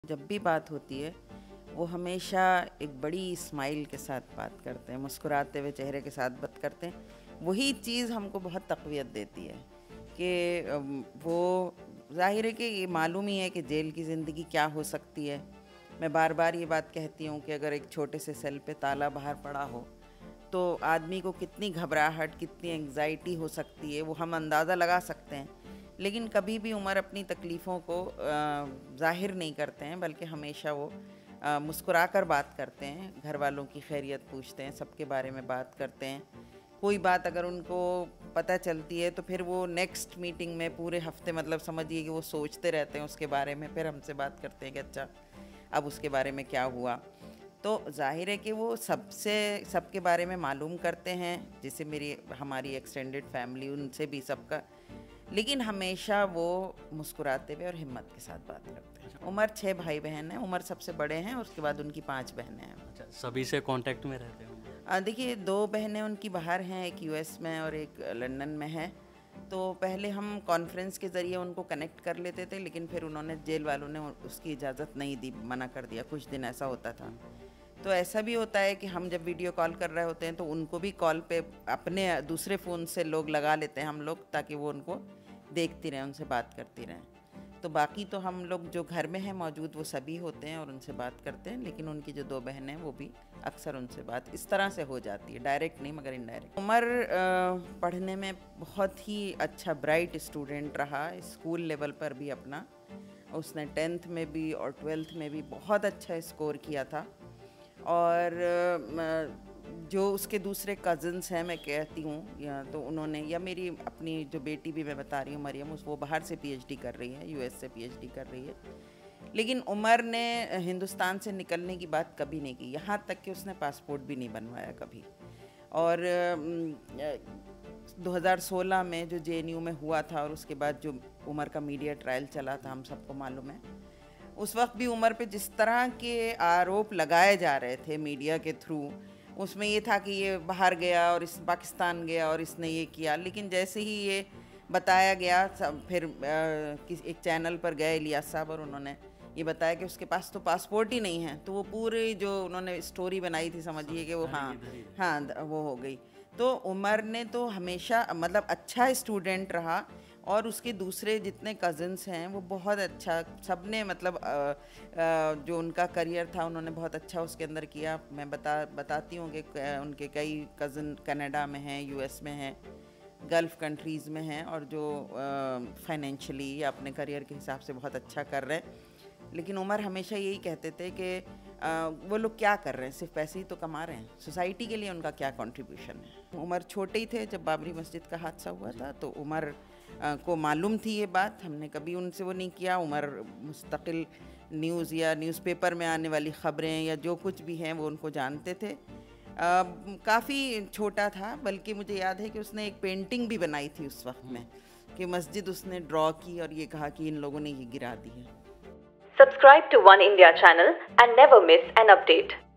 जब भी बात होती है वो हमेशा एक बड़ी स्माइल के साथ बात करते हैं, मुस्कुराते हुए चेहरे के साथ बात करते हैं। वही चीज़ हमको बहुत तक़वियत देती है कि वो ज़ाहिर है कि ये मालूम ही है कि जेल की ज़िंदगी क्या हो सकती है। मैं बार बार ये बात कहती हूँ कि अगर एक छोटे से सेल पे ताला बाहर पड़ा हो तो आदमी को कितनी घबराहट, कितनी एंग्जाइटी हो सकती है, वो हम अंदाज़ा लगा सकते हैं। लेकिन कभी भी उमर अपनी तकलीफ़ों को ज़ाहिर नहीं करते हैं, बल्कि हमेशा वो मुस्कुरा कर बात करते हैं, घर वालों की खैरियत पूछते हैं, सबके बारे में बात करते हैं। कोई बात अगर उनको पता चलती है तो फिर वो नेक्स्ट मीटिंग में पूरे हफ्ते मतलब समझिए कि वो सोचते रहते हैं उसके बारे में, फिर हमसे बात करते हैं कि अच्छा अब उसके बारे में क्या हुआ। तो जाहिर है कि वो सबके बारे में मालूम करते हैं, जैसे हमारी एक्सटेंडेड फैमिली उनसे भी सबका, लेकिन हमेशा वो मुस्कुराते हुए और हिम्मत के साथ बात करते हैं। उमर 6 भाई बहन हैं, उमर सबसे बड़े हैं, उसके बाद उनकी 5 बहनें हैं। अच्छा, सभी से कांटेक्ट में रहते हो? देखिए 2 बहनें उनकी बाहर हैं, एक यूएस में और एक लंदन में है। तो पहले हम कॉन्फ्रेंस के ज़रिए उनको कनेक्ट कर लेते थे, लेकिन फिर उन्होंने जेल वालों ने उसकी इजाज़त नहीं दी, मना कर दिया। कुछ दिन ऐसा होता था। तो ऐसा भी होता है कि हम जब वीडियो कॉल कर रहे होते हैं तो उनको भी कॉल पे अपने दूसरे फ़ोन से लोग लगा लेते हैं हम लोग, ताकि वो उनको देखती रहें, उनसे बात करती रहें। तो बाकी तो हम लोग जो घर में हैं मौजूद वो सभी होते हैं और उनसे बात करते हैं, लेकिन उनकी जो 2 बहनें हैं वो भी अक्सर उनसे बात इस तरह से हो जाती है, डायरेक्ट नहीं मगर इनडायरेक्ट। उमर पढ़ने में बहुत ही अच्छा ब्राइट स्टूडेंट रहा, स्कूल लेवल पर भी अपना उसने 10th में भी और 12th में भी बहुत अच्छा स्कोर किया था। और जो उसके दूसरे कज़न्स हैं, मैं कहती हूँ, या तो उन्होंने, या मेरी अपनी जो बेटी भी मैं बता रही हूँ मरियम, वो बाहर से पीएचडी कर रही है, यूएस से पीएचडी कर रही है। लेकिन उमर ने हिंदुस्तान से निकलने की बात कभी नहीं की, यहाँ तक कि उसने पासपोर्ट भी नहीं बनवाया कभी। और 2016 में जो जेएनयू में हुआ था और उसके बाद जो उमर का मीडिया ट्रायल चला था, हम सबको मालूम है, उस वक्त भी उमर पे जिस तरह के आरोप लगाए जा रहे थे मीडिया के थ्रू, उसमें ये था कि ये बाहर गया और इस पाकिस्तान गया और इसने ये किया। लेकिन जैसे ही ये बताया गया, फिर एक चैनल पर गए इलियास साहब और उन्होंने ये बताया कि उसके पास तो पासपोर्ट ही नहीं है, तो वो पूरी जो उन्होंने स्टोरी बनाई थी, समझिए कि वो हाँ वो हो गई। तो उमर ने तो हमेशा मतलब अच्छा स्टूडेंट रहा, और उसके दूसरे जितने कज़न्स हैं वो बहुत अच्छा, सब ने मतलब जो उनका करियर था उन्होंने बहुत अच्छा उसके अंदर किया। मैं बताती हूँ कि उनके कई कज़न कनाडा में हैं, यूएस में हैं, गल्फ़ कंट्रीज़ में हैं, और जो फाइनेंशियली या अपने करियर के हिसाब से बहुत अच्छा कर रहे हैं। लेकिन उमर हमेशा यही कहते थे कि वो लोग क्या कर रहे हैं, सिर्फ पैसे ही तो कमा रहे हैं, सोसाइटी के लिए उनका क्या कंट्रीब्यूशन है। उमर छोटे ही थे जब बाबरी मस्जिद का हादसा हुआ था, तो उमर को मालूम थी ये बात, हमने कभी उनसे वो नहीं किया। उमर मुस्तकिल न्यूज़ या न्यूज़पेपर में आने वाली ख़बरें या जो कुछ भी हैं वो उनको जानते थे। काफ़ी छोटा था, बल्कि मुझे याद है कि उसने एक पेंटिंग भी बनाई थी उस वक्त में, कि मस्जिद उसने ड्रॉ की और ये कहा कि इन लोगों ने ये गिरा दी है। Subscribe to One India channel and never miss an update.